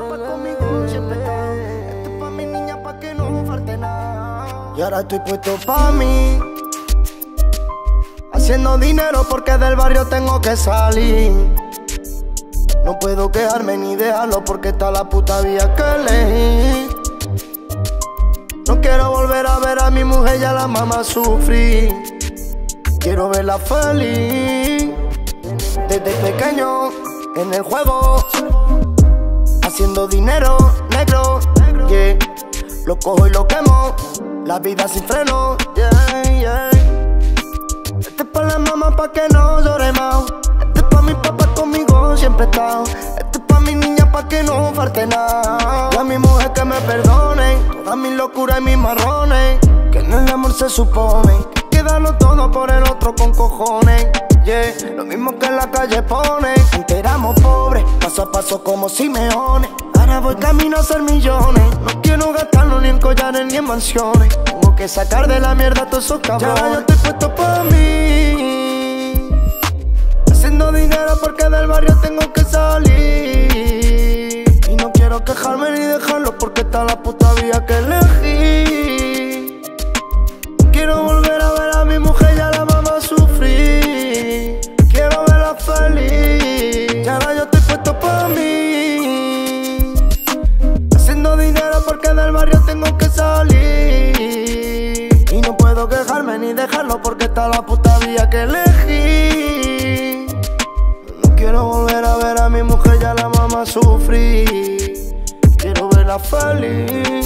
papá conmigo siempre está. Esto es pa' mi niña pa' que no falte nada. Y ahora estoy puesto pa' mí, haciendo dinero porque del barrio tengo que salir. No puedo quejarme ni dejarlo porque está la puta vía que elegí. No quiero volver a ver a mi mujer y a la mamá sufrir. Quiero verla feliz. Desde pequeño en el juego, haciendo dinero negro, yeah. Lo cojo y lo quemo, la vida sin freno, yeah, yeah. Este es pa' la mamá pa' que no llore más. Este es pa' mi papá conmigo siempre está. Este es pa' mi niña pa' que no falte nada. Y a mi mujer que me perdone todas mis locuras y mis marrones. Que en el amor se supone que hay que darlo todo por el otro con cojones, yeah. Lo mismo que en la calle pone. Antes éramos pobres, paso a paso como Simeone. Ahora voy camino a ser millones. No quiero gastarlo ni en collares ni en mansiones. Tengo que sacar de la mierda a todos esos cabrones. Ya yo estoy puesto pa' mí, haciendo dinero porque del barrio tengo que salir. Y no quiero quejarme ni dejarlo porque está la puta vía que elegí. Quiero volver a ver a mi mujer y a la mamá sufrir. Quiero verla feliz. Y ahora yo estoy puesto pa' mí, haciendo dinero porque del barrio tengo que salir. Y no puedo quejarme ni dejarlo porque está la puta vía que elegí. No quiero volver a ver a mi mujer y a la mamá sufrir. Quiero verla feliz.